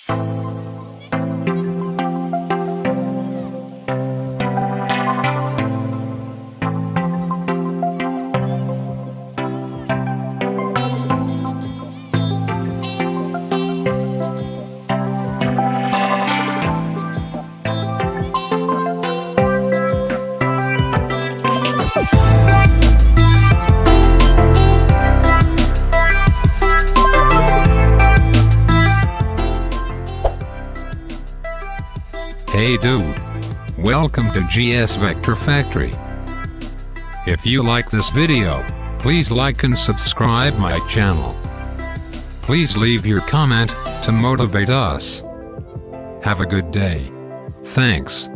Hey dude! Welcome to GS Vector Factory. If you like this video, please like and subscribe my channel. Please leave your comment to motivate us. Have a good day. Thanks.